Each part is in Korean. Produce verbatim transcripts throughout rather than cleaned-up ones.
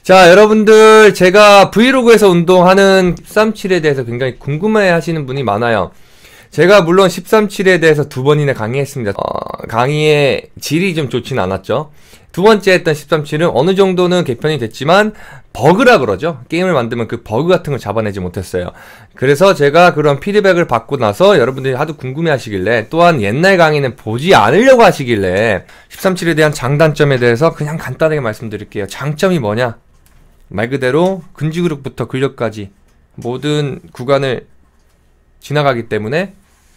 자, 여러분들 제가 브이로그에서 운동하는 십삼십칠에 대해서 굉장히 궁금해 하시는 분이 많아요. 제가 물론 십삼십칠에 대해서 두 번이나 강의했습니다. 어, 강의의 질이 좀 좋진 않았죠. 두 번째 했던 십삼십칠은 어느 정도는 개편이 됐지만 버그라 그러죠. 게임을 만들면 그 버그 같은 걸 잡아내지 못했어요. 그래서 제가 그런 피드백을 받고 나서 여러분들이 하도 궁금해 하시길래, 또한 옛날 강의는 보지 않으려고 하시길래 십삼십칠에 대한 장단점에 대해서 그냥 간단하게 말씀드릴게요. 장점이 뭐냐? 말 그대로 근지구력부터 근력까지 모든 구간을 지나가기 때문에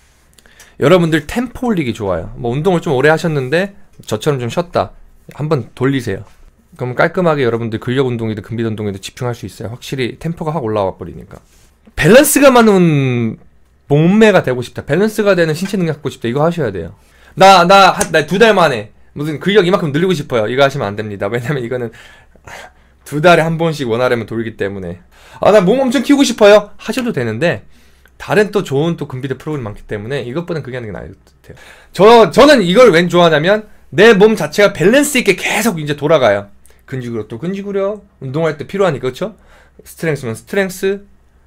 여러분들 템포 올리기 좋아요. 뭐 운동을 좀 오래 하셨는데 저처럼 좀 쉬었다, 한번 돌리세요. 그럼 깔끔하게 여러분들 근력 운동이든 근비 운동이든 집중할 수 있어요. 확실히 템포가 확 올라와 버리니까. 밸런스가 맞는 몸매가 되고 싶다, 밸런스가 되는 신체 능력 갖고 싶다, 이거 하셔야 돼요. 나 나 나 두 달 만에 무슨 근력 이만큼 늘리고 싶어요, 이거 하시면 안 됩니다. 왜냐면 이거는 두 달에 한 번씩 원활하면 돌기 때문에. 아, 나 몸 엄청 키우고 싶어요, 하셔도 되는데 다른 또 좋은 또 근비대 프로그램 많기 때문에 이것보다는 그게 하는 게 나을 것 같아요. 저, 저는 이걸 왠 좋아하냐면 내 몸 자체가 밸런스 있게 계속 이제 돌아가요. 근지구력 또 근지구력, 운동할 때 필요하니까, 그렇죠? 스트렝스면 스트렝스,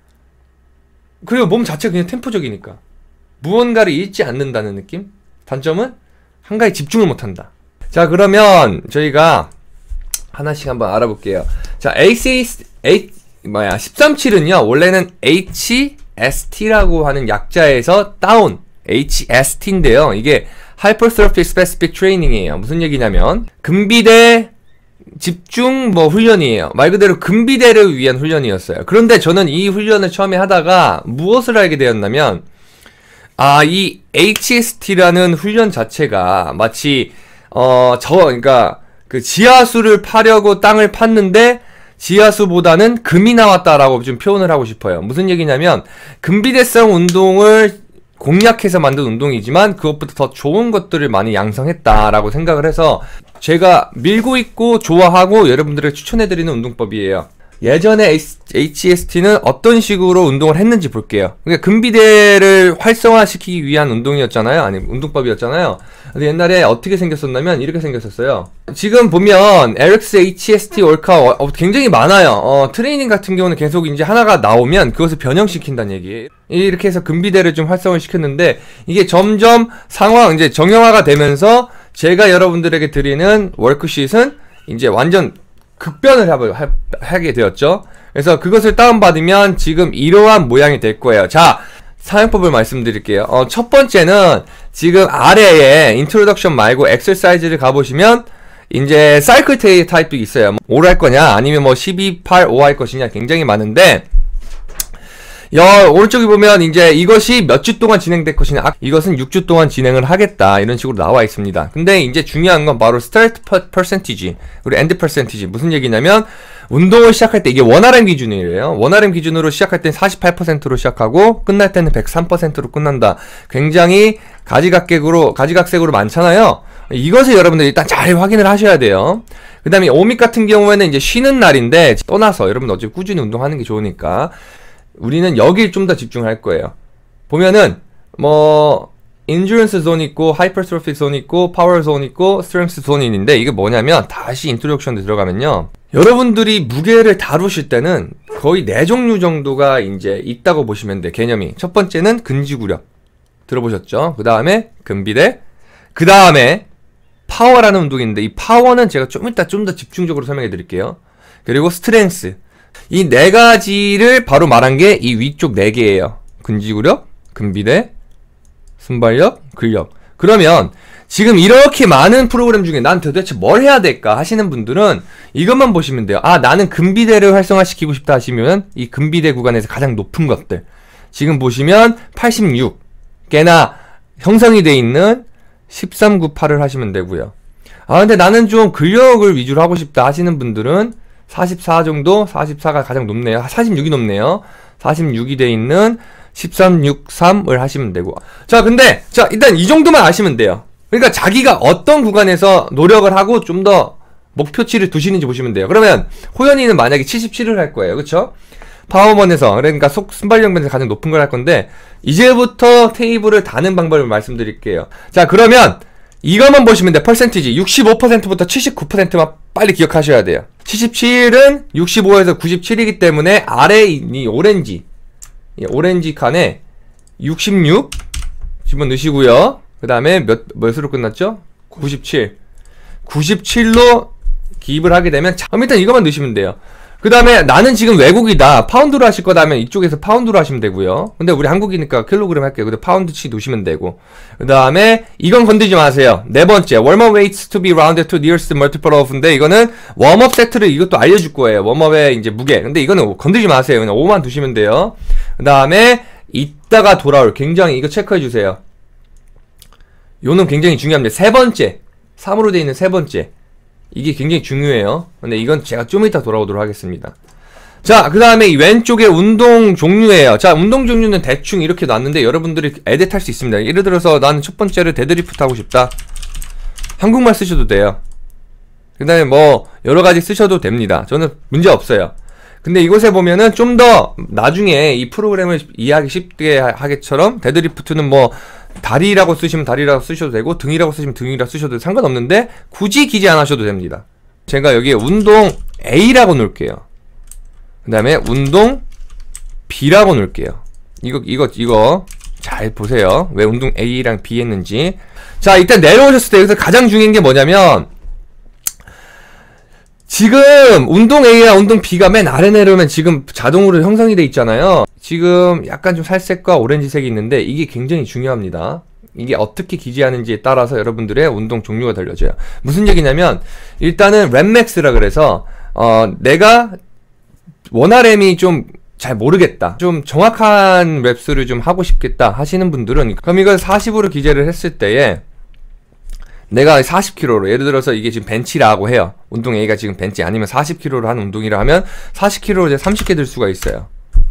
그리고 몸 자체가 그냥 템포적이니까 무언가를 잃지 않는다는 느낌? 단점은 한 가지 집중을 못한다. 자, 그러면 저희가 하나씩 한번 알아볼게요. 자, 에이치, 뭐야, 십삼십칠은요 원래는 에이치에스티라고 하는 약자에서 따온 에이치에스티인데요 이게 Hypertrophy Specific Training이에요. 무슨 얘기냐면 근비대 집중 뭐 훈련이에요. 말 그대로 근비대를 위한 훈련이었어요. 그런데 저는 이 훈련을 처음에 하다가 무엇을 알게 되었냐면, 아, 이 에이치에스티라는 훈련 자체가 마치 어 저 그러니까 그 지하수를 파려고 땅을 팠는데 지하수보다는 금이 나왔다라고 좀 표현을 하고 싶어요. 무슨 얘기냐면 근비대성 운동을 공략해서 만든 운동이지만 그것보다 더 좋은 것들을 많이 양성했다라고 생각을 해서 제가 밀고 있고 좋아하고 여러분들에게 추천해드리는 운동법이에요. 예전에 에이치에스티는 어떤 식으로 운동을 했는지 볼게요. 그러니까 근비대를 활성화시키기 위한 운동이었잖아요. 아니, 운동법이었잖아요. 근데 옛날에 어떻게 생겼었냐면 이렇게 생겼었어요. 지금 보면 엘엑스 에이치에스티 월카웃 어, 굉장히 많아요. 어, 트레이닝 같은 경우는 계속 이제 하나가 나오면 그것을 변형시킨다는 얘기예요. 이렇게 해서 근비대를 좀 활성화 시켰는데 이게 점점 상황 이제 정형화가 되면서 제가 여러분들에게 드리는 워크쉿은 이제 완전 극변을 하, 하게 되었죠. 그래서 그것을 다운받으면 지금 이러한 모양이 될 거예요. 자, 사용법을 말씀드릴게요. 어, 첫 번째는 지금 아래에 인트로덕션 말고 엑서사이즈를 가보시면 이제 사이클 테이 타입이 있어요. 오로 할 거냐 아니면 뭐 십이, 팔, 오 할 것이냐 굉장히 많은데, 여, 오른쪽에 보면 이제 이것이 몇 주 동안 진행될 것이냐, 아, 이것은 육 주 동안 진행을 하겠다, 이런 식으로 나와 있습니다. 근데 이제 중요한 건 바로 스타트 퍼센티지 그리고 엔드 퍼센티지. 무슨 얘기냐면 운동을 시작할 때 이게 원알엠 기준이래요. 원알엠 기준으로 시작할 때는 사십팔 퍼센트로 시작하고 끝날 때는 백삼 퍼센트로 끝난다. 굉장히 가지각색으로 가지각색으로 많잖아요. 이것을 여러분들 일단 잘 확인을 하셔야 돼요. 그 다음에 오믹 같은 경우에는 이제 쉬는 날인데 떠나서 여러분 어차피 꾸준히 운동하는 게 좋으니까 우리는 여길 좀 더 집중할 거예요. 보면은 뭐 인듀런스 존 있고 하이퍼트로피 존 있고 파워 존 있고 스트렝스 존이 있는데 이게 뭐냐면, 다시 인트로덕션에 들어가면요 여러분들이 무게를 다루실 때는 거의 네 종류 정도가 이제 있다고 보시면 돼, 개념이. 첫 번째는 근지구력 들어보셨죠? 그 다음에 근비대, 그 다음에 파워라는 운동이 있는데 이 파워는 제가 좀 이따 좀 더 집중적으로 설명해 드릴게요. 그리고 스트렝스, 이 네 가지를 바로 말한 게 이 위쪽 네 개예요. 근지구력, 근비대, 순발력, 근력. 그러면 지금 이렇게 많은 프로그램 중에 난 도대체 뭘 해야 될까 하시는 분들은 이것만 보시면 돼요. 아, 나는 근비대를 활성화시키고 싶다 하시면 이 근비대 구간에서 가장 높은 것들 지금 보시면 팔십육 개나 형성이 돼 있는 십삼, 구, 팔을 하시면 되고요. 아, 근데 나는 좀 근력을 위주로 하고 싶다 하시는 분들은 사십사 정도, 사십사가 가장 높네요. 사십육이 높네요. 사십육이 돼 있는 십삼, 육, 삼을 하시면 되고. 자, 근데 자 일단 이 정도만 아시면 돼요. 그러니까 자기가 어떤 구간에서 노력을 하고 좀 더 목표치를 두시는지 보시면 돼요. 그러면 호연이는 만약에 칠십칠을 할 거예요, 그쵸? 파워먼에서, 그러니까 속 순발력 면에서 가장 높은 걸 할 건데 이제부터 테이블을 다는 방법을 말씀드릴게요. 자, 그러면 이것만 보시면 돼. 퍼센티지 육십오 퍼센트부터 칠십구 퍼센트만 빨리 기억하셔야 돼요. 칠십칠은 육십오에서 구십칠이기 때문에 아래 이 오렌지 이 오렌지 칸에 육십육 집어넣으시고요. 그 다음에 몇, 몇으로 끝났죠? 구십칠. 구십칠로 기입을 하게 되면, 그럼 일단 이것만 넣으시면 돼요. 그 다음에 나는 지금 외국이다. 파운드로 하실 거다면 이쪽에서 파운드로 하시면 되고요. 근데 우리 한국이니까 킬로그램 할게요. 근데 파운드치 놓으시면 되고. 그 다음에 이건 건드리지 마세요. 네 번째. warm-up weights to be rounded to nearest multiple of인데 이거는 웜업 세트를 이것도 알려줄 거예요. 웜업의 이제 무게. 근데 이거는 건드리지 마세요. 그냥 오만 두시면 돼요. 그 다음에 이따가 돌아올, 굉장히 이거 체크해 주세요. 요는 굉장히 중요합니다. 세 번째. 삼으로 되어 있는 세 번째. 이게 굉장히 중요해요. 근데 이건 제가 좀 이따 돌아오도록 하겠습니다. 자, 그 다음에 이 왼쪽에 운동 종류예요. 자, 운동 종류는 대충 이렇게 놨는데 여러분들이 에딧할 수 있습니다. 예를 들어서 나는 첫 번째를 데드리프트 하고 싶다. 한국말 쓰셔도 돼요. 그 다음에 뭐 여러가지 쓰셔도 됩니다. 저는 문제 없어요. 근데 이곳에 보면은 좀 더 나중에 이 프로그램을 이해하기 쉽게 하기처럼 데드리프트는 뭐 다리라고 쓰시면 다리라고 쓰셔도 되고 등이라고 쓰시면 등이라고 쓰셔도 상관없는데 굳이 기재 안 하셔도 됩니다. 제가 여기에 운동 A라고 놓을게요. 그 다음에 운동 B라고 놓을게요. 이거 이거 이거 잘 보세요. 왜 운동 A랑 B 했는지. 자, 일단 내려오셨을 때 여기서 가장 중요한 게 뭐냐면 지금 운동 A랑 운동 B가 맨 아래 내려오면 지금 자동으로 형성이 돼 있잖아요. 지금 약간 좀 살색과 오렌지색이 있는데 이게 굉장히 중요합니다. 이게 어떻게 기재하는지에 따라서 여러분들의 운동 종류가 달려져요. 무슨 얘기냐면 일단은 랩맥스라 그래서 어 내가 원알엠이 좀 잘 모르겠다, 좀 정확한 랩수를 좀 하고 싶겠다 하시는 분들은 그럼 이걸 사십으로 기재를 했을 때에 내가 사십 킬로그램로 예를 들어서 이게 지금 벤치라고 해요. 운동 A가 지금 벤치 아니면 사십 킬로그램로 하는 운동이라 하면 사십 킬로그램로 이제 삼십 개 들 수가 있어요.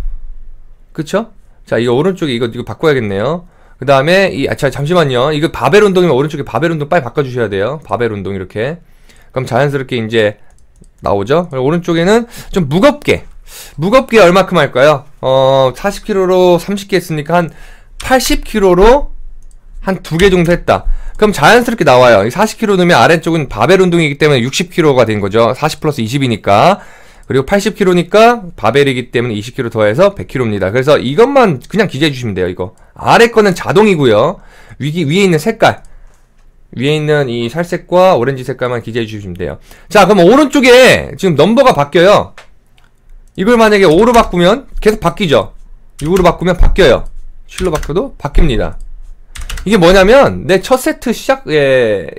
그쵸? 자, 이거 오른쪽에 이거 이거 바꿔야겠네요. 그 다음에 이 아, 자, 잠시만요. 이거 바벨 운동이면 오른쪽에 바벨 운동 빨리 바꿔주셔야 돼요. 바벨 운동 이렇게. 그럼 자연스럽게 이제 나오죠. 오른쪽에는 좀 무겁게 무겁게 얼마큼 할까요? 어 사십 킬로그램로 삼십 개 했으니까 한 팔십 킬로그램로 한 두 개 정도 했다. 그럼 자연스럽게 나와요. 사십 킬로그램 넣으면 아래쪽은 바벨 운동이기 때문에 육십 킬로그램가 된 거죠. 사십 플러스 이십이니까. 그리고 팔십 킬로그램니까 바벨이기 때문에 이십 킬로그램 더해서 백 킬로그램입니다. 그래서 이것만 그냥 기재해 주시면 돼요. 이거 아래 거는 자동이고요. 위, 위에 있는 색깔, 위에 있는 이 살색과 오렌지 색깔만 기재해 주시면 돼요. 자, 그럼 오른쪽에 지금 넘버가 바뀌어요. 이걸 만약에 오로 바꾸면 계속 바뀌죠. 육으로 바꾸면 바뀌어요. 칠로 바꿔도 바뀝니다. 이게 뭐냐면 내 첫 세트 시작의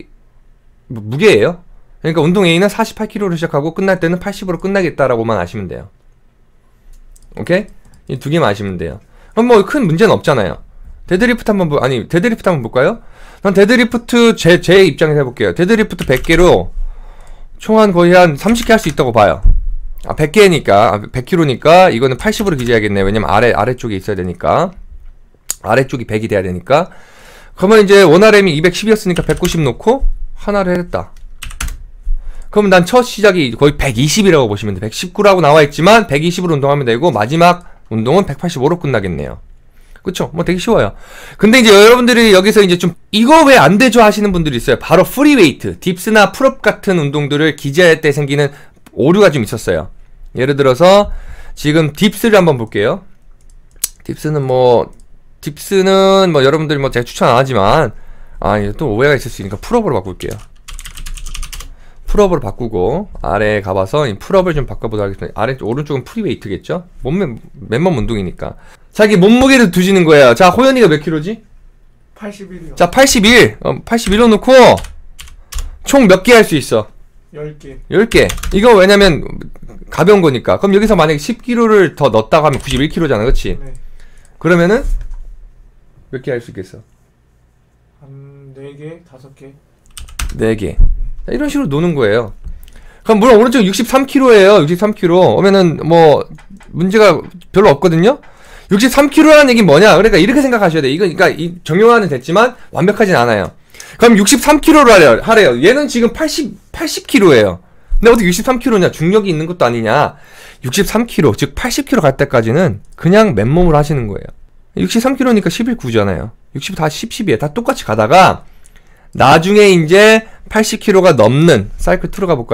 무게예요. 그러니까 운동 A는 사십팔 킬로그램로 시작하고 끝날 때는 팔십으로 끝나겠다라고만 아시면 돼요. 오케이? 이 두 개만 아시면 돼요. 그럼 뭐 큰 문제는 없잖아요. 데드리프트 한번 보, 아니 데드리프트 한번 볼까요? 난 데드리프트 제, 제 입장에서 해볼게요. 데드리프트 백 개로 총 한 거의 한 삼십 개 할 수 있다고 봐요. 아, 백 개니까, 아, 백 킬로그램니까 이거는 팔십으로 기재해야겠네. 왜냐면 아래, 아래쪽에 있어야 되니까. 아래쪽이 백이 돼야 되니까. 그러면 이제 원알엠이 이백십이었으니까 백구십 놓고 하나를 했다. 그럼 난 첫 시작이 거의 백이십이라고 보시면 돼. 백십구라고 나와있지만 백이십으로 운동하면 되고 마지막 운동은 백팔십오로 끝나겠네요. 그쵸? 뭐 되게 쉬워요. 근데 이제 여러분들이 여기서 이제 좀 이거 왜 안 되죠 하시는 분들이 있어요. 바로 프리웨이트, 딥스나 풀업 같은 운동들을 기재할 때 생기는 오류가 좀 있었어요. 예를 들어서 지금 딥스를 한번 볼게요. 딥스는 뭐 딥스는 뭐 여러분들이 뭐 제가 추천 안 하지만 아, 또 오해가 있을 수 있으니까 풀업으로 바꿀게요. 풀업으로 바꾸고 아래에 가봐서 이 풀업을 좀 바꿔보도록 하겠습니다. 아래 오른쪽은 프리웨이트겠죠? 몸매 맨몸 운동이니까. 자, 이게 몸무게를 두시는 거예요. 자, 호연이가 몇 킬로지? 팔십일이요. 자, 팔십일. 어, 팔십일로 놓고 총 몇 개 할 수 있어? 열 개. 열 개. 이거 왜냐면 가벼운 거니까. 그럼 여기서 만약에 십 킬로그램를 더 넣었다고 하면 구십일 킬로그램잖아. 그치? 네. 그러면은 몇 개 할 수 있겠어? 한 네 개, 다섯 개. 네 개. 자, 이런 식으로 노는 거예요. 그럼 물론 오른쪽 육십삼 킬로그램예요. 육십삼 킬로그램. 오면은 뭐 문제가 별로 없거든요. 육십삼 킬로그램라는 얘기는 뭐냐? 그러니까 이렇게 생각하셔야 돼. 이거 그러니까 이 정형화는 됐지만 완벽하진 않아요. 그럼 육십삼 킬로그램로 하래요. 하래요. 얘는 지금 팔십, 팔십 킬로그램예요. 근데 어떻게 육십삼 킬로그램냐? 중력이 있는 것도 아니냐? 육십삼 킬로그램, 즉 팔십 킬로그램 갈 때까지는 그냥 맨몸으로 하시는 거예요. 육십삼 킬로그램니까 십일, 구잖아요. 육십 다 십, 십이에요. 다 똑같이 가다가 나중에 이제 팔십 킬로그램가 넘는 사이클 이로 가볼까요?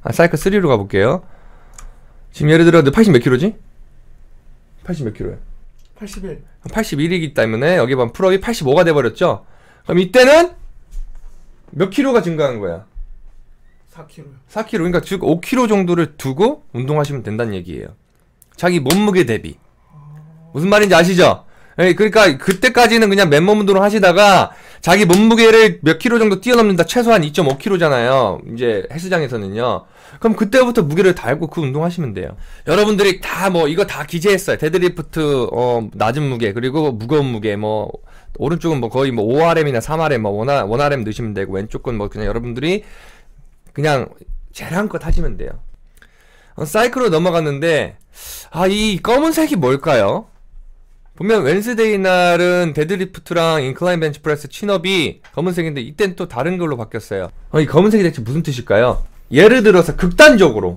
아, 사이클 쓰리로 가볼게요. 지금 예를 들어 너 팔십 몇 킬로지? 팔십 몇 킬로야? 팔십일. 팔십일이기 때문에 여기 보면 풀업이 팔십오가 돼버렸죠? 그럼 이때는 몇 킬로가 증가한 거야? 사 킬로그램요. 사 킬로그램. 그러니까 즉 오 킬로그램 정도를 두고 운동하시면 된다는 얘기예요. 자기 몸무게 대비. 무슨 말인지 아시죠? 예, 그러니까 그때까지는 그냥 맨몸 운동을 하시다가 자기 몸무게를 몇 킬로 정도 뛰어넘는다. 최소한 이 점 오 킬로그램잖아요. 이제 헬스장에서는요. 그럼 그때부터 무게를 달고 그 운동하시면 돼요. 여러분들이 다 뭐 이거 다 기재했어요. 데드리프트 어 낮은 무게 그리고 무거운 무게 뭐 오른쪽은 뭐 거의 뭐 오 알엠이나 삼 알엠 뭐 일 알엠 넣으시면 되고 왼쪽은 뭐 그냥 여러분들이 그냥 재량껏 하시면 돼요. 어, 사이클로 넘어갔는데 아 이 검은색이 뭘까요? 보면 웬스데이 날은 데드리프트랑 인클라인 벤치프레스 친업이 검은색인데 이땐 또 다른 걸로 바뀌었어요. 어, 이 검은색이 대체 무슨 뜻일까요? 예를 들어서 극단적으로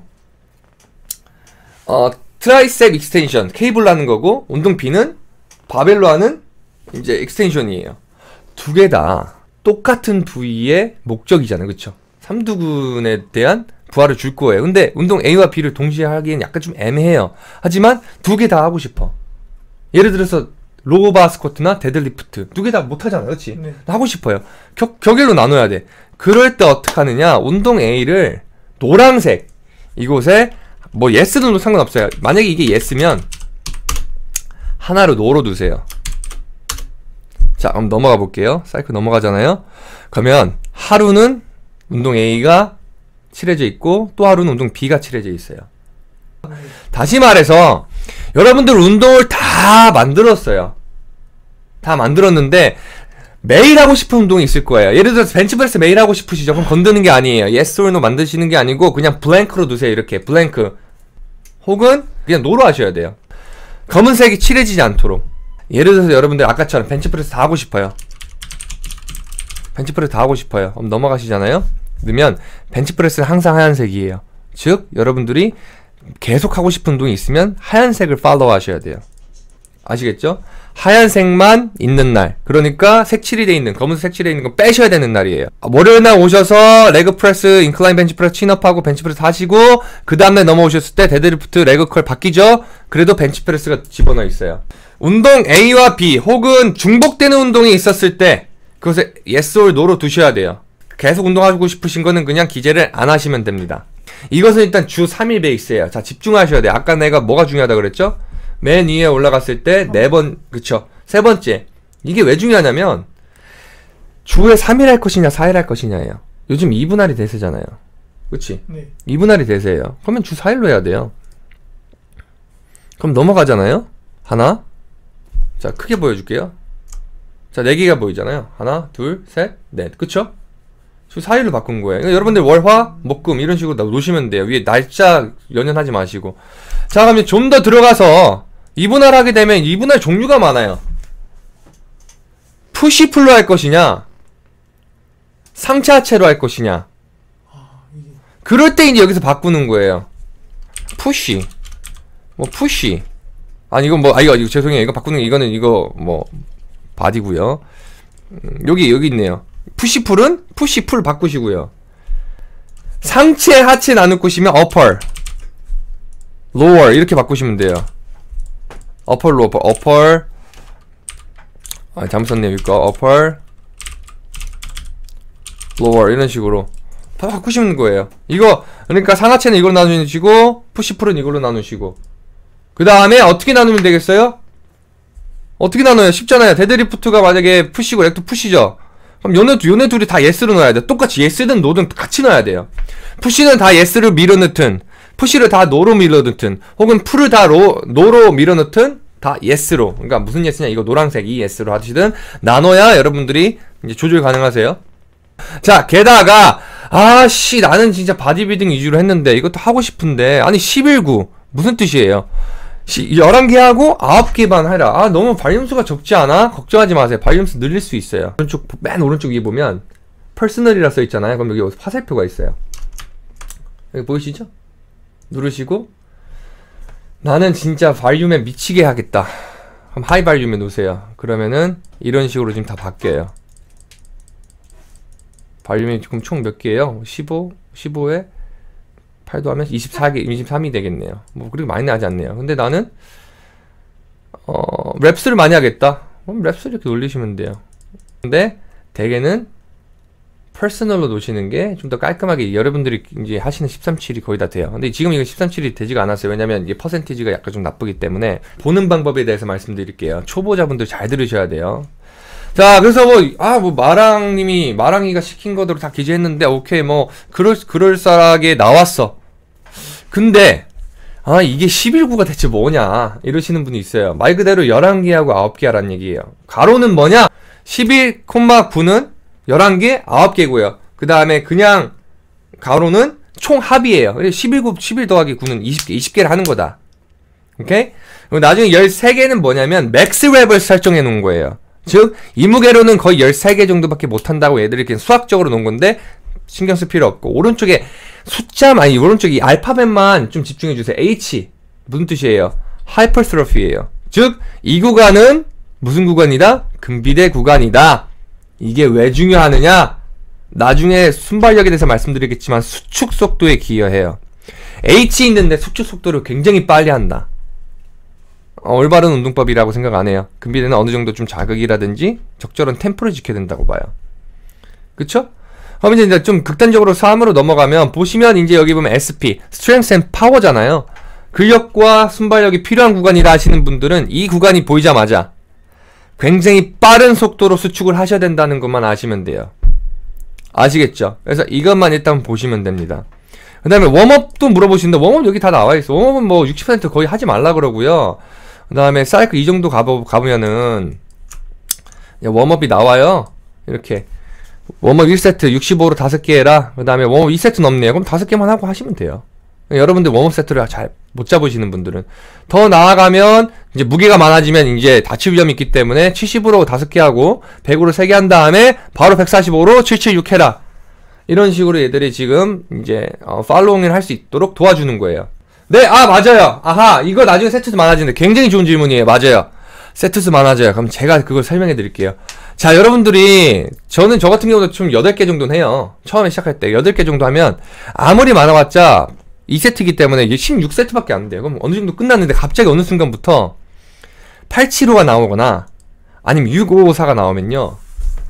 어 트라이셉 익스텐션 케이블로 하는 거고 운동 B는 바벨로 하는 이제 익스텐션이에요. 두 개 다 똑같은 부위의 목적이잖아요. 그쵸? 삼두근에 대한 부하를 줄 거예요. 근데 운동 A와 B를 동시에 하기엔 약간 좀 애매해요. 하지만 두 개 다 하고 싶어. 예를 들어서 로우바 스쿼트나 데드리프트 두 개 다 못하잖아요. 그치? 네. 하고 싶어요. 격, 격일로 나눠야 돼. 그럴 때 어떻게 하느냐, 운동 A를 노란색 이곳에 뭐 예스는 상관없어요. 만약에 이게 예스면 하나로 노로 두세요. 자, 그럼 넘어가 볼게요. 사이클 넘어가잖아요. 그러면 하루는 운동 A가 칠해져 있고 또 하루는 운동 B가 칠해져 있어요. 다시 말해서 여러분들 운동을 다 만들었어요. 다 만들었는데 매일 하고 싶은 운동이 있을 거예요. 예를 들어서 벤치프레스 매일 하고 싶으시죠? 그럼 건드는 게 아니에요. yes or no 만드시는 게 아니고 그냥 블랭크로 두세요. 이렇게 블랭크. 혹은 그냥 노로 하셔야 돼요. 검은색이 칠해지지 않도록. 예를 들어서 여러분들 아까처럼 벤치프레스 다 하고 싶어요. 벤치프레스 다 하고 싶어요. 그럼 넘어가시잖아요. 그러면 벤치프레스는 항상 하얀색이에요. 즉 여러분들이 계속 하고 싶은 운동이 있으면 하얀색을 팔로우 하셔야 돼요. 아시겠죠? 하얀색만 있는 날, 그러니까 색칠이 돼 있는, 검은색 색칠이 돼 있는 건 빼셔야 되는 날이에요. 월요일날 오셔서 레그 프레스, 인클라인 벤치 프레스, 친업하고 벤치 프레스 하시고 그 다음날 넘어오셨을 때 데드리프트, 레그 컬 바뀌죠? 그래도 벤치 프레스가 집어넣어 있어요. 운동 A와 B 혹은 중복되는 운동이 있었을 때 그것을 yes or no로 두셔야 돼요. 계속 운동하고 싶으신 거는 그냥 기재를 안 하시면 됩니다. 이것은 일단 주 삼 일 베이스예요. 자, 집중하셔야 돼요. 아까 내가 뭐가 중요하다 그랬죠? 맨 위에 올라갔을 때 네 번, 그쵸? 세 번째. 이게 왜 중요하냐면 주에 삼 일 할 것이냐 사 일 할 것이냐예요. 요즘 이 분할이 대세잖아요. 그치? 네. 이 분할이 대세예요. 그러면 주 사 일로 해야 돼요. 그럼 넘어가잖아요? 하나. 자, 크게 보여줄게요. 자, 네 개가 보이잖아요. 하나, 둘, 셋, 넷. 그쵸? 주 사 일로 바꾼 거예요. 그러니까 여러분들 월, 화, 목, 금 이런 식으로 놓으시면 돼요. 위에 날짜 연연하지 마시고. 자, 그러면 좀 더 들어가서 이분할 하게 되면 이분할 종류가 많아요. 푸시 풀로 할 것이냐, 상체 하체로 할 것이냐. 아, 이게 그럴 때 이제 여기서 바꾸는 거예요. 푸시, 뭐 푸시. 아니 이건 뭐, 아 이거, 이거 죄송해요. 이거 바꾸는 게 이거는 이거 뭐 바디고요. 음, 여기 여기 있네요. 푸시 풀은 푸시 풀 바꾸시고요. 상체 하체 나눌 것이면 upper, lower 이렇게 바꾸시면 돼요. upper, lower, upper. 아 잘못 썼네요. 이거 upper, lower 이런 식으로 다 바꾸시는 거예요. 이거 그러니까 상하체는 이걸로 나누시고 푸시풀은 이걸로 나누시고 그 다음에 어떻게 나누면 되겠어요? 어떻게 나눠요? 쉽잖아요. 데드리프트가 만약에 푸시고 렉도 푸시죠. 그럼 요네, 요네 둘이 다 예스로 넣어야 돼. 똑같이 예스든 노든 같이 넣어야 돼요. 푸시는 다 예스를 밀어넣든 푸시를 다 노로 밀어넣든 혹은 풀을 다 로, 노로 밀어넣든 다 예스로. 그러니까 무슨 예스냐, 이거 노란색 이 예스로 하시든 나눠야 여러분들이 이제 조절 가능하세요. 자, 게다가 아씨 나는 진짜 바디빌딩 위주로 했는데 이것도 하고 싶은데 아니 십일 구 무슨 뜻이에요? 열한 개 하고 아홉 개만 하라. 아 너무 발륨수가 적지 않아? 걱정하지 마세요. 발륨수 늘릴 수 있어요. 오른쪽 맨 오른쪽 위에 보면 퍼스널이라 써있잖아요. 그럼 여기 화살표가 있어요. 여기 보이시죠? 누르시고 나는 진짜 발륨에 미치게 하겠다. 그럼 하이 발륨에 놓으세요. 그러면은 이런 식으로 지금 다 바뀌어요. 발륨이 지금 총 몇 개예요? 십오, 십오에 팔 더하면 이십사 개, 이십삼이 되겠네요. 뭐 그렇게 많이 나지 않네요. 근데 나는 어, 랩스를 많이 하겠다. 그럼 랩스 이렇게 올리시면 돼요. 근데 대개는 퍼스널로 놓으시는 게 좀 더 깔끔하게 여러분들이 이제 하시는 십삼 칠이 거의 다 돼요. 근데 지금 이거 십삼 칠이 되지가 않았어요. 왜냐면 이게 퍼센티지가 약간 좀 나쁘기 때문에 보는 방법에 대해서 말씀드릴게요. 초보자분들 잘 들으셔야 돼요. 자, 그래서 뭐, 아, 뭐, 마랑님이, 마랑이가 시킨 거대로 다 기재했는데, 오케이, 뭐, 그럴, 그럴싸하게 나왔어. 근데, 아, 이게 십일 구가 대체 뭐냐, 이러시는 분이 있어요. 말 그대로 열한 개하고 아홉 개 하라는 얘기예요. 가로는 뭐냐? 십일, 구는 열한 개, 아홉 개고요. 그 다음에 그냥, 가로는 총 합이에요. 십일 구, 십일 더하기 구는 이십 개, 이십 개를 하는 거다. 오케이? 그리고 나중에 열세 개는 뭐냐면, 맥스 랩을 설정해 놓은 거예요. 즉, 이 무게로는 거의 열세 개 정도밖에 못한다고 얘들이 그냥 수학적으로 놓은 건데, 신경 쓸 필요 없고, 오른쪽에 숫자, 아니, 오른쪽에 이 알파벳만 좀 집중해 주세요. H. 무슨 뜻이에요? 하이퍼트로피예요. 즉, 이 구간은 무슨 구간이다? 근비대 구간이다. 이게 왜 중요하느냐? 나중에 순발력에 대해서 말씀드리겠지만, 수축 속도에 기여해요. H 있는데 수축 속도를 굉장히 빨리 한다. 어, 올바른 운동법이라고 생각 안 해요. 근비대는 어느 정도 좀 자극이라든지 적절한 템포를 지켜야 된다고 봐요. 그쵸? 그럼 이제 좀 극단적으로 삼으로 넘어가면 보시면 이제 여기 보면 에스피, Strength and Power잖아요. 근력과 순발력이 필요한 구간이라 하시는 분들은 이 구간이 보이자마자 굉장히 빠른 속도로 수축을 하셔야 된다는 것만 아시면 돼요. 아시겠죠? 그래서 이것만 일단 보시면 됩니다. 그 다음에 웜업도 물어보시는데 웜업 여기 다 나와있어. 웜업은 뭐 육십 퍼센트 거의 하지 말라 그러고요. 그 다음에 사이클 이 정도 가보, 가보면은 웜업이 나와요. 이렇게 웜업 일 세트 육십오로 다섯 개 해라. 그 다음에 웜업 이 세트 넘네요. 그럼 다섯 개만 하고 하시면 돼요. 여러분들 웜업 세트를 잘 못 잡으시는 분들은 더 나아가면 이제 무게가 많아지면 이제 다칠 위험이 있기 때문에 칠십으로 다섯 개 하고 백으로 세 개 한 다음에 바로 백사십오로 칠십육 해라. 이런 식으로 얘들이 지금 이제 어, 팔로잉을 할 수 있도록 도와주는 거예요. 네, 아 맞아요. 아하, 이거 나중에 세트수 많아지는데 굉장히 좋은 질문이에요. 맞아요. 세트수 많아져요. 그럼 제가 그걸 설명해 드릴게요. 자, 여러분들이 저는 저 같은 경우도 좀 여덟 개 정도는 해요. 처음에 시작할 때 여덟 개 정도 하면 아무리 많아봤자 이 세트이기 때문에 이게 십육 세트밖에 안 돼요. 그럼 어느 정도 끝났는데 갑자기 어느 순간부터 팔백칠십오가 나오거나 아니면 육백오십사가 나오면요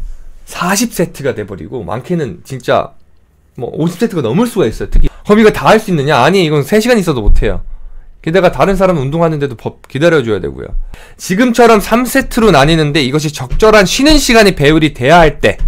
사십 세트가 돼버리고 많게는 진짜 뭐 오십 세트가 넘을 수가 있어요. 특히 그럼 이거 다 할 수 있느냐? 아니, 이건 세 시간 있어도 못해요. 게다가 다른 사람 운동하는데도 법 기다려줘야 되고요. 지금처럼 삼 세트로 나뉘는데 이것이 적절한 쉬는 시간이 배율이 돼야 할 때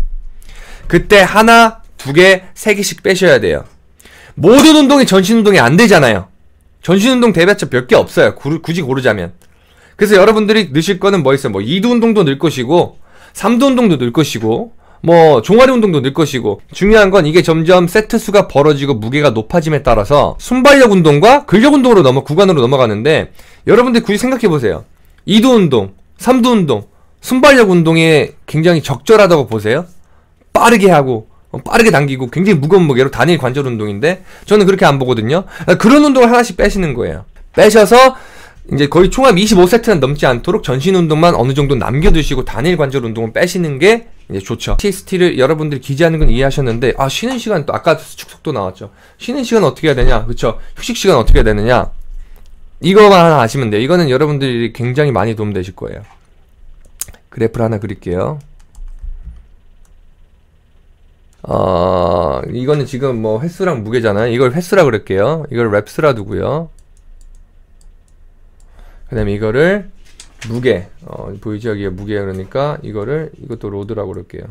그때 하나, 두 개, 세 개씩 빼셔야 돼요. 모든 운동이 전신 운동이 안 되잖아요. 전신 운동 대비해서 몇 개 없어요. 구, 굳이 고르자면. 그래서 여러분들이 넣으실 거는 뭐 있어요? 뭐 이 두 운동도 넣을 것이고 삼 두 운동도 넣을 것이고 뭐 종아리 운동도 넣을 것이고 중요한 건 이게 점점 세트 수가 벌어지고 무게가 높아짐에 따라서 순발력 운동과 근력 운동으로 넘어 구간으로 넘어가는데 여러분들 굳이 생각해 보세요. 이 두 운동, 삼 두 운동, 순발력 운동에 굉장히 적절하다고 보세요. 빠르게 하고 빠르게 당기고 굉장히 무거운 무게로 단일 관절 운동인데 저는 그렇게 안 보거든요. 그런 운동을 하나씩 빼시는 거예요. 빼셔서 이제 거의 총합 이십오 세트는 넘지 않도록 전신 운동만 어느 정도 남겨두시고 단일 관절 운동은 빼시는 게 이제 좋죠. 티에스티를 여러분들이 기재하는 건 이해하셨는데 아 쉬는 시간 또 아까 수축 속도 나왔죠. 쉬는 시간 어떻게 해야 되냐? 그쵸? 휴식 시간 어떻게 해야 되느냐? 이거만 하나 아시면 돼요. 이거는 여러분들이 굉장히 많이 도움되실 거예요. 그래프를 하나 그릴게요. 어, 이거는 지금 뭐 횟수랑 무게잖아요. 이걸 횟수라 그럴게요. 이걸 랩스라 두고요. 그 다음에 이거를 무게, 어, 보이죠? 여기가 무게 그러니까 이거를 이것도 로드라고 그럴게요.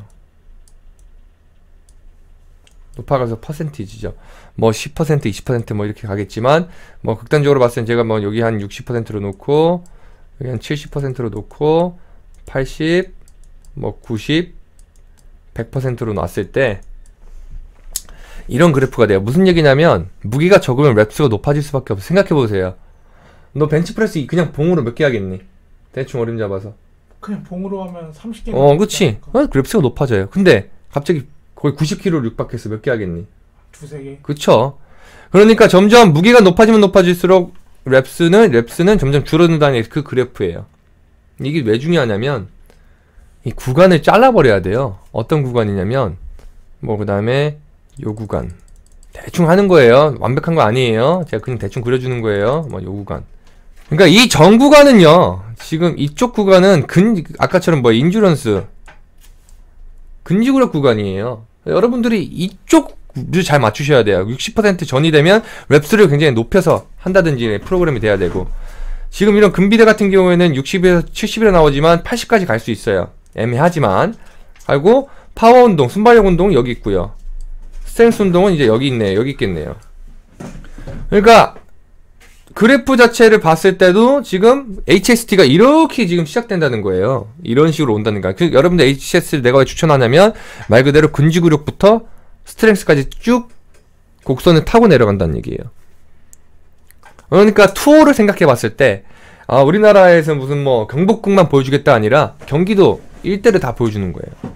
높아가서 퍼센티지죠. 뭐 십 퍼센트, 이십 퍼센트 뭐 이렇게 가겠지만 뭐 극단적으로 봤을 땐 제가 뭐 여기 한 육십 퍼센트로 놓고 여기 한 칠십 퍼센트로 놓고 팔십, 뭐 구십, 백 퍼센트로 놨을 때 이런 그래프가 돼요. 무슨 얘기냐면 무게가 적으면 랩수가 높아질 수밖에 없어. 생각해보세요. 너 벤치프레스 그냥 봉으로 몇 개 하겠니? 대충 어림 잡아서 그냥 봉으로 하면 삼십 개. 어 그치. 어, 랩수가 높아져요. 근데 갑자기 거의 구십 킬로그램를 육박해서 몇 개 하겠니? 두세 개. 그쵸. 그러니까 점점 무게가 높아지면 높아질수록 랩스는 랩스는 점점 줄어든다는 그 그래프예요. 이게 왜 중요하냐면 이 구간을 잘라버려야 돼요. 어떤 구간이냐면 뭐 그 다음에 요 구간 대충 하는 거예요. 완벽한 거 아니에요. 제가 그냥 대충 그려주는 거예요. 뭐 요 구간. 그러니까 이 전 구간은요. 지금 이쪽 구간은 근 아까처럼 뭐 인주런스 근지구력 구간이에요. 여러분들이 이쪽을 잘 맞추셔야 돼요. 육십 퍼센트 전이 되면 랩스를 굉장히 높여서 한다든지 프로그램이 돼야 되고, 지금 이런 근비대 같은 경우에는 육십에서 칠십이라 나오지만 팔십까지 갈 수 있어요. 애매하지만. 그리고 파워 운동, 순발력 운동은 여기 있고요. 스트렝스 운동은 이제 여기 있네요. 여기 있겠네요. 그러니까 그래프 자체를 봤을 때도 지금 에이치에스티가 이렇게 지금 시작된다는 거예요. 이런 식으로 온다는 거야. 그 여러분들 에이치에스를 내가 왜 추천하냐면 말 그대로 근지구력부터 스트렝스까지 쭉 곡선을 타고 내려간다는 얘기예요. 그러니까 투어를 생각해 봤을 때 아, 우리나라에서 무슨 뭐 경복궁만 보여주겠다 아니라 경기도 일대를 다 보여주는 거예요.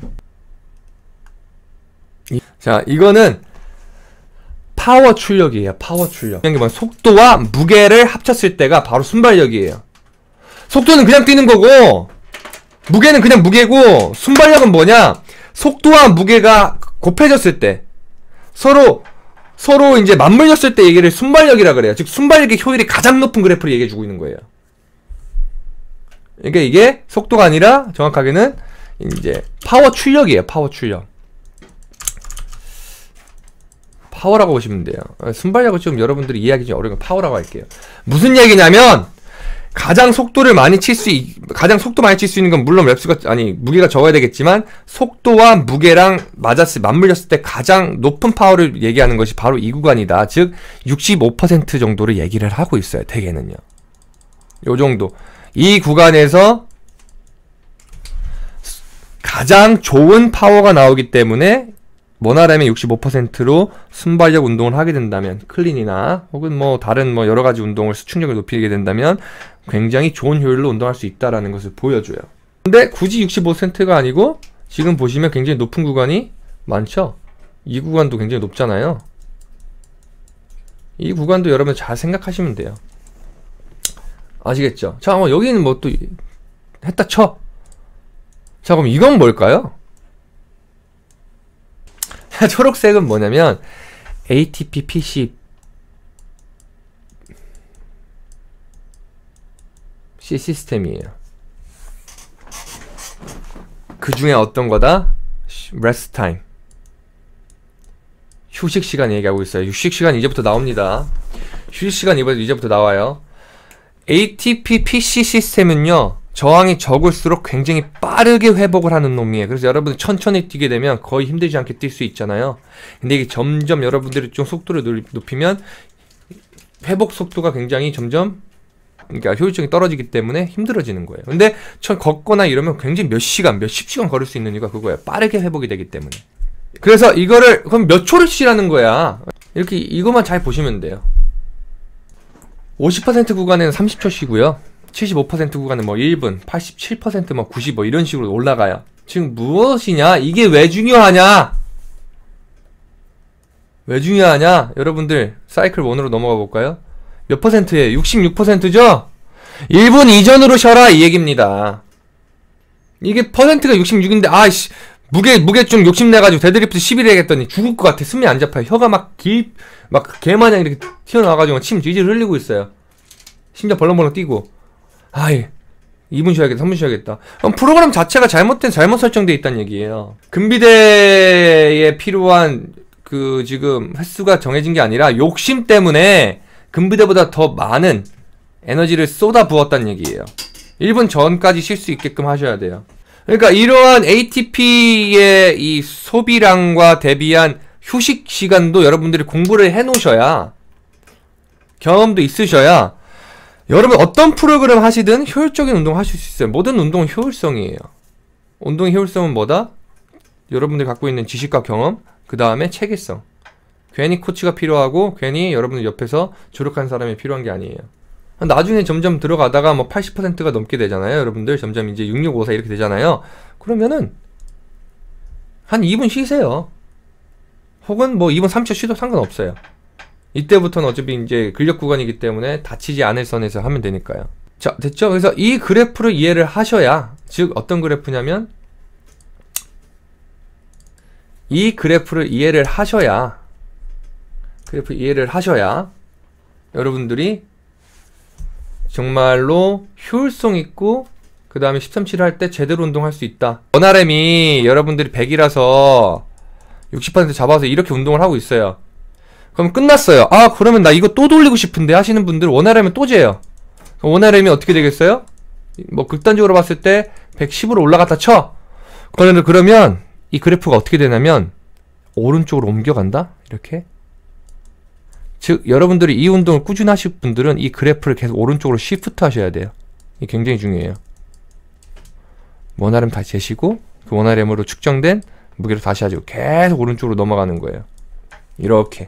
이, 자, 이거는 파워 출력이에요. 파워 출력. 속도와 무게를 합쳤을 때가 바로 순발력이에요. 속도는 그냥 뛰는 거고 무게는 그냥 무게고, 순발력은 뭐냐? 속도와 무게가 곱해졌을 때 서로 서로 이제 맞물렸을 때 얘기를 순발력이라 그래요. 즉 순발력의 효율이 가장 높은 그래프를 얘기해 주고 있는 거예요. 그러니까 이게 속도가 아니라 정확하게는 이제 파워 출력이에요. 파워 출력. 파워라고 보시면 돼요. 순발력은 좀 여러분들이 이해하기 좀 어려운 거 파워라고 할게요. 무슨 얘기냐면 가장 속도를 많이 칠 수 가장 속도 많이 칠 수 있는 건 물론 랩스가 아니 무게가 적어야 되겠지만 속도와 무게랑 맞았을 맞물렸을 때 가장 높은 파워를 얘기하는 것이 바로 이 구간이다. 즉 육십오 퍼센트 정도를 얘기를 하고 있어요. 대개는요. 요 정도. 이 구간에서 가장 좋은 파워가 나오기 때문에 원활하면 육십오 퍼센트로 순발력 운동을 하게 된다면, 클린이나 혹은 뭐 다른 뭐 여러 가지 운동을 수축력을 높이게 된다면 굉장히 좋은 효율로 운동할 수 있다라는 것을 보여줘요. 근데 굳이 육십오 퍼센트가 아니고 지금 보시면 굉장히 높은 구간이 많죠? 이 구간도 굉장히 높잖아요. 이 구간도 여러분 잘 생각하시면 돼요. 아시겠죠? 자, 뭐 여기는 뭐 또 했다 쳐. 자, 그럼 이건 뭘까요? 초록색은 뭐냐면 에이티피 피씨 시스템이에요. 그 중에 어떤 거다? rest time. 휴식 시간 얘기하고 있어요. 휴식 시간 이제부터 나옵니다. 휴식 시간 이제부터 나와요. 에이티피 피씨 시스템은요, 저항이 적을수록 굉장히 빠르게 회복을 하는 놈이에요. 그래서 여러분들 천천히 뛰게 되면 거의 힘들지 않게 뛸 수 있잖아요. 근데 이게 점점 여러분들이 좀 속도를 높이면 회복 속도가 굉장히 점점 그러니까 효율성이 떨어지기 때문에 힘들어지는 거예요. 근데 천 걷거나 이러면 굉장히 몇 시간, 몇십 시간 걸을 수 있는 이유가 그거예요. 빠르게 회복이 되기 때문에. 그래서 이거를 그럼 몇 초를 쉬라는 거야. 이렇게 이것만 잘 보시면 돼요. 오십 퍼센트 구간에는 삼십 초 쉬고요. 칠십오 퍼센트 구간은 뭐 일 분, 팔십칠 퍼센트 뭐 구십오 이런 식으로 올라가요. 지금 무엇이냐? 이게 왜 중요하냐? 왜 중요하냐? 여러분들 사이클 일으로 넘어가 볼까요? 몇 퍼센트예요? 육십육 퍼센트죠? 일 분 이전으로 쉬어라 이 얘기입니다. 이게 퍼센트가 육십육인데 아이씨 무게 무게 좀 욕심내가지고 데드리프트 십일 해야겠더니 죽을 것 같아. 숨이 안 잡혀요. 혀가 막 길 막 개마냥 이렇게 튀어나와가지고 침 질질 흘리고 있어요. 심장 벌렁벌렁 뛰고 아이 이 분 쉬어야겠다, 삼 분 쉬어야겠다. 그럼 프로그램 자체가 잘못된 잘못 설정되어 있다는 얘기예요. 근비대에 필요한 그 지금 횟수가 정해진 게 아니라 욕심 때문에 근비대보다 더 많은 에너지를 쏟아 부었다는 얘기예요. 일 분 전까지 쉴 수 있게끔 하셔야 돼요. 그러니까 이러한 에이티피의 이 소비량과 대비한 휴식 시간도 여러분들이 공부를 해 놓으셔야, 경험도 있으셔야 여러분 어떤 프로그램 하시든 효율적인 운동 하실 수 있어요. 모든 운동은 효율성이에요. 운동의 효율성은 뭐다? 여러분들이 갖고 있는 지식과 경험, 그 다음에 체계성. 괜히 코치가 필요하고 괜히 여러분들 옆에서 조력하는 사람이 필요한 게 아니에요. 나중에 점점 들어가다가 뭐 팔십 퍼센트가 넘게 되잖아요. 여러분들 점점 이제 육육오사 이렇게 되잖아요. 그러면은 한 이 분 쉬세요. 혹은 뭐 이 분 삼 초 쉬도 상관없어요. 이때부터는 어차피 이제 근력 구간이기 때문에 다치지 않을 선에서 하면 되니까요. 자, 됐죠? 그래서 이 그래프를 이해를 하셔야, 즉 어떤 그래프냐면 이 그래프를 이해를 하셔야 그래프 이해를 하셔야 여러분들이 정말로 효율성 있고 그 다음에 십삼 칠 할 때 제대로 운동할 수 있다. 원알엠이 여러분들이 백이라서 육십 퍼센트 잡아서 이렇게 운동을 하고 있어요. 그럼 끝났어요. 아 그러면 나 이거 또 돌리고 싶은데 하시는 분들 원알엠은 또 재요. 원알엠이 어떻게 되겠어요? 뭐 극단적으로 봤을 때 백십으로 올라갔다 쳐. 그러면 그러면 이 그래프가 어떻게 되냐면 오른쪽으로 옮겨간다. 이렇게. 즉 여러분들이 이 운동을 꾸준히 하실 분들은 이 그래프를 계속 오른쪽으로 시프트 하셔야 돼요. 이게 굉장히 중요해요. 원알엠 다시 재시고 그 원알엠으로 측정된 무게를 다시 하시고 계속 오른쪽으로 넘어가는 거예요. 이렇게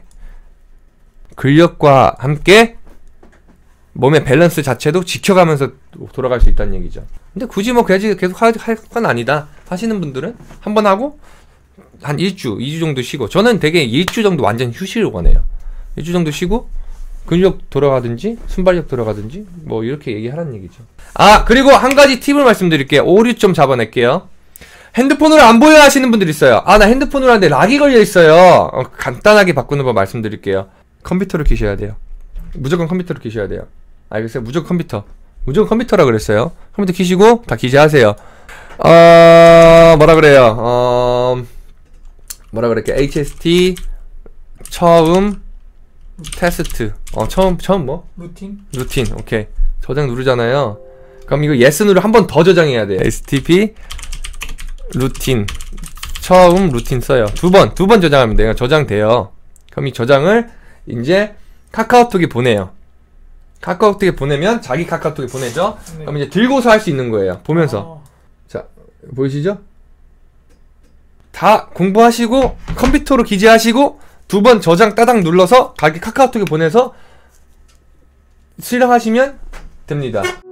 근력과 함께 몸의 밸런스 자체도 지켜가면서 돌아갈 수 있다는 얘기죠. 근데 굳이 뭐 계속 할 건 아니다 하시는 분들은 한번 하고 한 일 주, 이 주 정도 쉬고, 저는 되게 일 주 정도 완전 휴식을 원해요. 일 주 정도 쉬고 근력 돌아가든지 순발력 돌아가든지 뭐 이렇게 얘기하라는 얘기죠. 아 그리고 한 가지 팁을 말씀드릴게요. 오류 좀 잡아낼게요. 핸드폰으로 안 보여 하시는 분들 있어요. 아 나 핸드폰으로 하는데 락이 걸려 있어요. 어, 간단하게 바꾸는 법 말씀드릴게요. 컴퓨터를 켜셔야 돼요. 무조건 컴퓨터를 켜셔야 돼요. 알겠어요? 무조건 컴퓨터. 무조건 컴퓨터라 그랬어요. 컴퓨터 켜시고 다 기재하세요. 어 뭐라 그래요? 어 뭐라 그럴게? 에이치에스티 처음 테스트. 어 처음 처음 뭐? 루틴? 루틴. 오케이. 저장 누르잖아요. 그럼 이거 예스 누르 한 번 더 저장해야 돼요. 에스티피 루틴. 처음 루틴 써요. 두 번, 두 번 저장하면 돼요. 저장돼요. 그럼 이 저장을 이제 카카오톡에 보내요. 카카오톡에 보내면 자기 카카오톡에 보내죠. 네. 그럼 이제 들고서 할 수 있는 거예요. 보면서. 아, 자, 보이시죠? 다 공부하시고 컴퓨터로 기재하시고 두 번 저장 따당 눌러서 자기 카카오톡에 보내서 실행하시면 됩니다.